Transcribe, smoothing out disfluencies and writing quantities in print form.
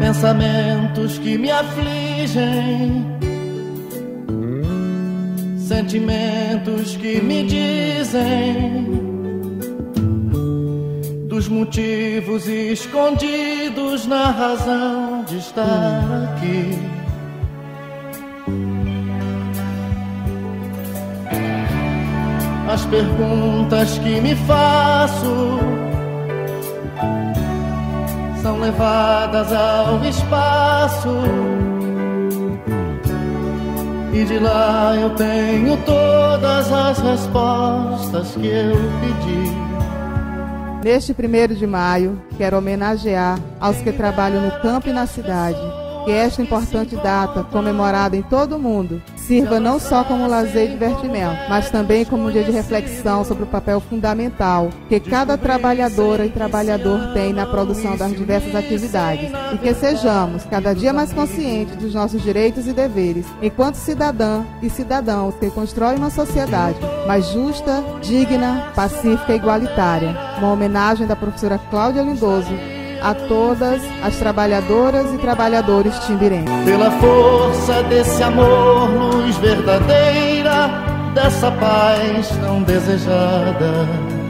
pensamentos que me afligem, sentimentos que me dizem dos motivos escondidos na razão de estar aqui. As perguntas que me faço são levadas ao espaço, e de lá eu tenho todas as respostas que eu pedi. Neste 1º de maio, quero homenagear aos que trabalham no campo e na cidade. Que esta importante data, comemorada em todo o mundo, sirva não só como lazer e divertimento, mas também como um dia de reflexão sobre o papel fundamental que cada trabalhadora e trabalhador tem na produção das diversas atividades, e que sejamos cada dia mais conscientes dos nossos direitos e deveres, enquanto cidadã e cidadãos que constroem uma sociedade mais justa, digna, pacífica e igualitária. Uma homenagem da professora Cláudia Lindoso a todas as trabalhadoras e trabalhadores timbirenses. Pela força desse amor, luz verdadeira, dessa paz tão desejada.